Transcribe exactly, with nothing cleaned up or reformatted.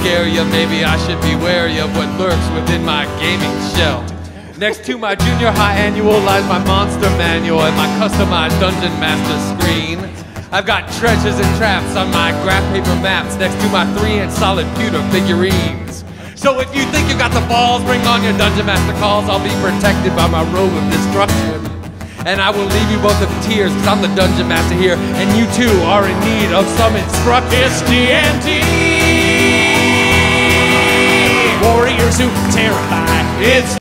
scare you. Maybe I should be wary of what lurks within my gaming shell. Next to my junior high annual lies my monster manual and my customized Dungeon Master screen. I've got treasures and traps on my graph paper maps next to my three-inch solid pewter figurines. So if you think you got the balls, bring on your Dungeon Master calls. I'll be protected by my robe of destruction. And I will leave you both in tears, cause I'm the Dungeon Master here, and you too are in need of some instruction. It's D and D. Warriors who terrify. It's